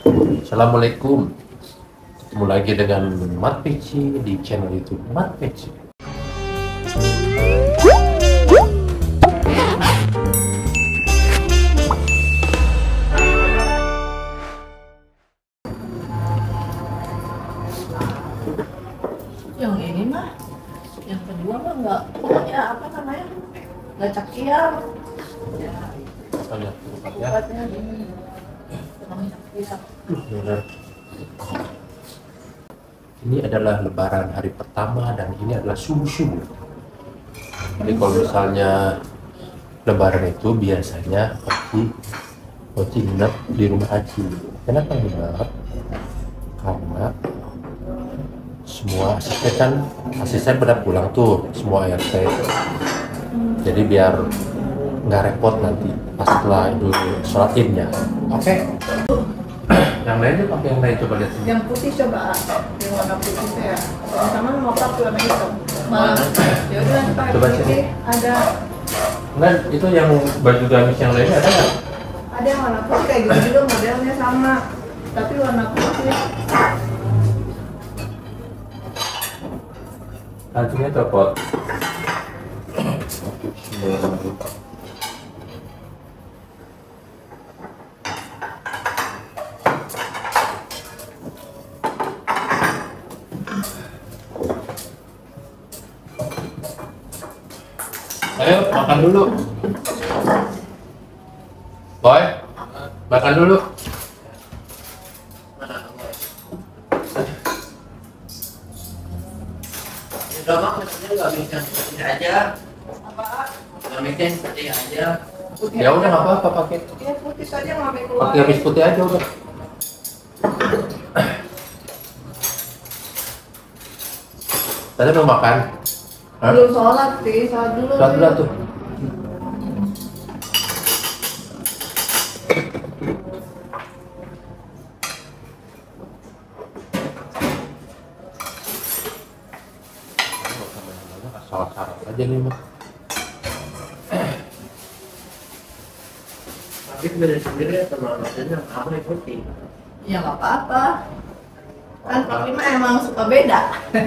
Assalamualaikum. Ketemu lagi dengan Mat Peci di channel YouTube Mat Peci. Yang ini mah, yang kedua mah enggak, ya apa namanya? Enggak cakian. Ya, Banyak ya. buatnya ini. Namanya cakian. Benar. Ini adalah lebaran hari pertama dan ini adalah subuh-subuh. Jadi kalau misalnya lebaran itu biasanya Oci nginep di rumah Aci. Kenapa nginep? Karena semua asisten pada pulang tuh, semua ART. Jadi biar nggak repot nanti pas setelah itu sholat idnya. Oke. Yang lain tuh pakai yang lain, coba lihat sini. Yang putih coba, yang warna putih itu ya. Sama mau pakai warna hitam. Mana? Ya udah pakai Coba putih. sini. Ada Enggak, itu yang baju gamis yang lainnya ada nggak? ada yang warna putih kayak gitu juga modelnya sama, tapi warna putih. Kancingnya copot. Ayo makan dulu. Boy, makan dulu. Udah mak, maksudnya nggak bikin seperti aja. Nggak bikin seperti aja. Putih. Ya udah nggak apa-apa pakai. Ya putih saja nggak pakai keluar. Pakai habis putih aja udah. Tadi belum makan? Hah? Belum sholat sih, sholat dulu. Sholat dulu tuh. Salah-salah aja nih mah. Tapi sendiri sama maksudnya apa ikuti. Ya nggak apa-apa. Kan papi mah emang suka beda.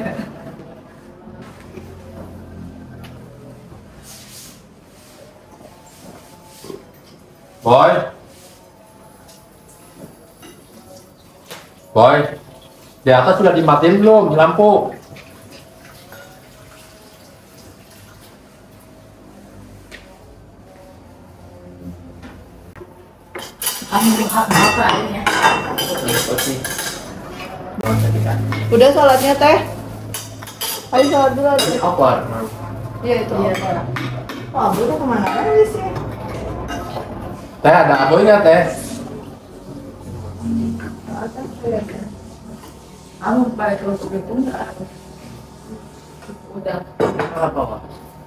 Boy. Boy. Di atas sudah dimatiin belum lampu? Kamu apa ini ya? Ikuti. Udah sholatnya teh? Ayo sholat dulu aja. Apa? Iya itu. Iya. Wah, Abu tuh kemana aja sih? Teh ada Aboy nggak teh? Kamu pakai terus itu enggak? Udah. Apa pak?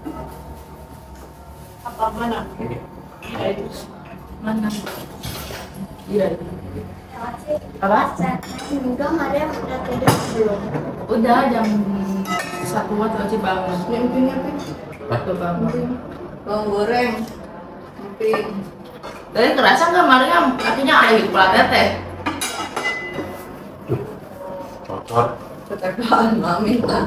Apa mana? Ini. Iya itu. Mana? Iya itu. Apa? Enggak, Maria udah tidur belum? Udah jam 1 wajib bangun. Mimpinya kan? Udah bangun. Bawang goreng. Mimpi. Dari kerasa nggak Maria kakinya ada di kepala teteh? Cocok. Ketekaan mami lah.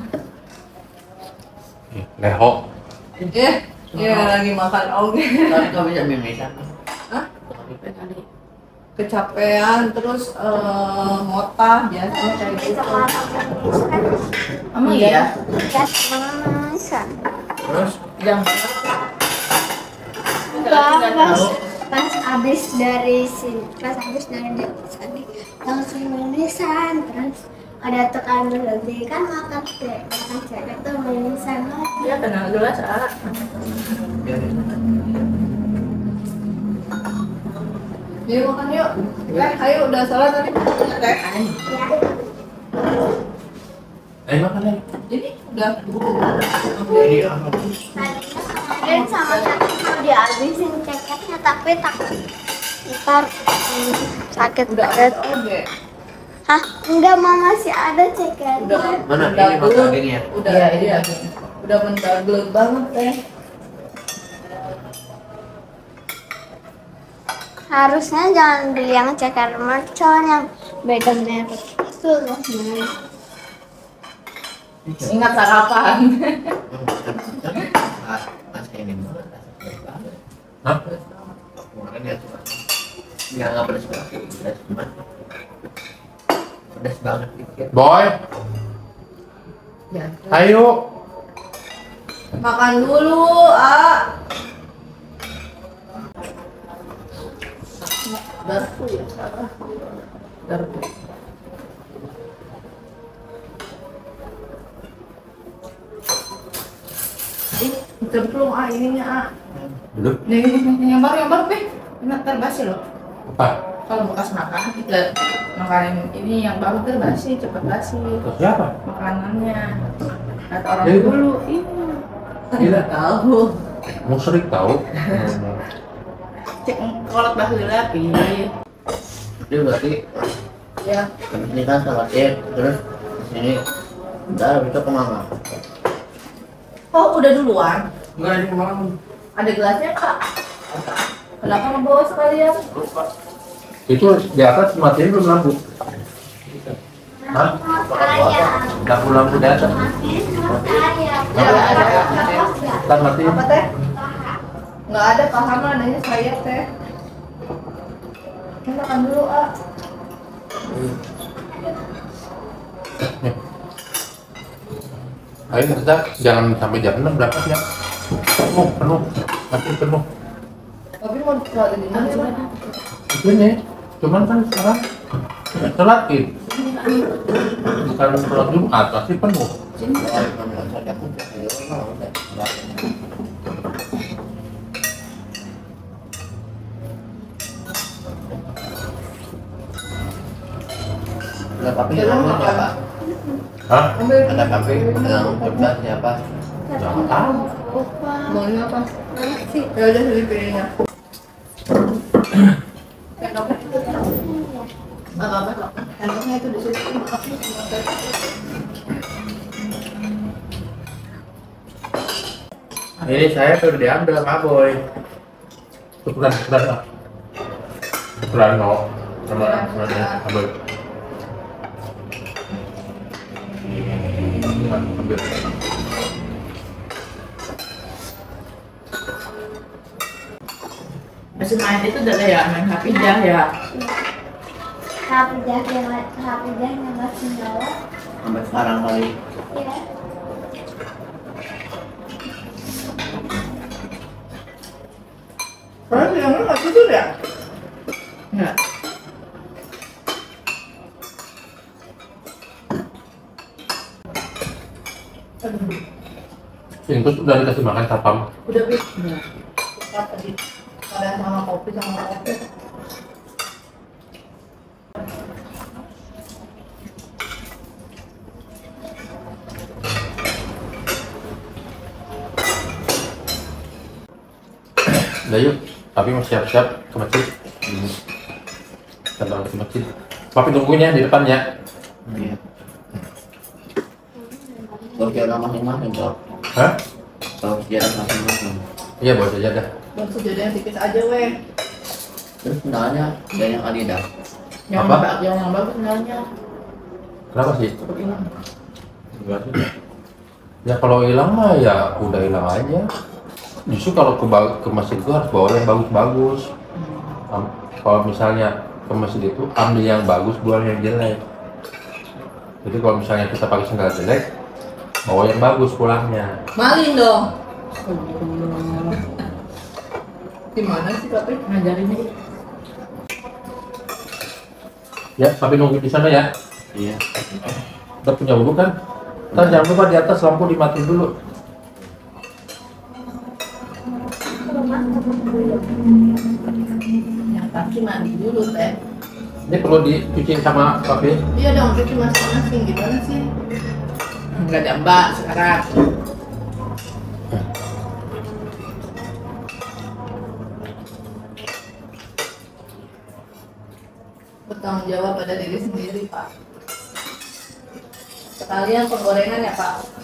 Leho. Ya lagi makan oge. Tapi kau bisa mimisan. Hah? Tadi. Kecapean terus motah biasanya kayak gitu. Emang iya? Ya, masa? Terus Jam Enggak, pas abis dari sini, pas abis dari sini langsung mimisan, terus ada tekan berhenti kan makan cewek tuh mimisan lagi. ya kenal gelas biarin. Yuk makan yuk. Ayo udah sholat tadi. Teh. Ya, Ayo makan ayo. Ini udah. Jadi apa? tadinya kemarin sama tadi mau dihabisin ceketnya tapi takut ntar sakit Udah perut. oke. Hah? Enggak, mau masih ada ceket. Udah. Mana? Udah Ini belum. dagingnya. Udah iya. Udah mendaglek banget teh. Harusnya jangan beli yang ceker mercon, yang beda merek itu loh. Ingat sarapan. Masih ini banget. Hah? Kemarin ya cuma nggak pedas banget, pedas cuma pedas banget dikit. Boy, Ya. ayo. Makan dulu, ah. Garpu ya, salah. Garpu. Cemplung ininya ah. Belum. Nih, yang baru Peh. Enak terbasi loh. Apa? Kalau bekas makan kita makanan ini yang baru terbasi, cepat basi. Terus siapa? Makanannya. Kata orang Jadi, dulu, ini. Tidak tahu. Mau sering tahu. Cek kolot baheula pi. Jadi berarti Ya. ini kan salat id, terus ini udah itu kemana? Oh, udah duluan. Enggak ini kemana? Ada gelasnya, Kak. Kenapa ngebawa sekalian? Itu di atas matiin belum lampu? Hah? Lampu di atas. Ntar matiin. Apa teh? Nggak ada, paham adanya saya teh. Ini makan dulu, ah. Nih. Ayo kita jangan sampai jam 6 berapa ya? Penuh, masih penuh. Tapi mau sholat di mana sih? Ini, cuman kan sekarang sholat id, bukan sholat Jumat, pasti penuh. Ada papi yang ngomong siapa? Hah? Ada papi yang kerja siapa? Jangan tahu. Maunya apa? Ya udah sini pilihnya. Apa? Handphonenya itu di situ. Ini saya baru diambil sama Boy. Tukeran lah. Tukeran no sama dia ambil. Ambil. Masih main itu udah ya, main Hafijah ya. Hafijahnya masih nyala. Sampai sekarang kali. Ya. Kalau bilangnya nggak tidur ya? Nggak. Terus udah dikasih makan sapam. Udah Pi. Udah. Tadi kalian sama kopi sama kopi. Udah yuk, tapi mau siap-siap ke masjid. Kita berangkat ke masjid. Papi tungguin ya di depan ya. Iya. Kalau kira masing-masing kok. Hah? Kalau kira masing-masing. Iya bawa saja dah. Bang sejadinya tipis aja weh. Terus sendalnya dari yang Adidas. Yang Apa? yang bagus sebenarnya. Kenapa sih? Cepet hilang. Enggak sih. Ya kalau hilang mah ya udah hilang aja. Justru kalau ke masjid itu harus bawa yang bagus-bagus. Kalau misalnya ke masjid itu ambil yang bagus, buang yang jelek. Jadi kalau misalnya kita pakai sandal jelek, bawa yang bagus pulangnya. Malin dong. Gimana sih Papi ngajarinnya? Ya, tapi nunggu di sana ya. Iya. Kita punya wudhu kan? Ntar jangan lupa di atas lampu dimatiin dulu. Yang kaki mandi dulu teh. Ini perlu dicuci sama papi. Iya dong, cuci masing-masing gimana sih? Enggak ada mbak sekarang. Bertanggung jawab pada diri sendiri Pak. Sekalian penggorengan ya Pak.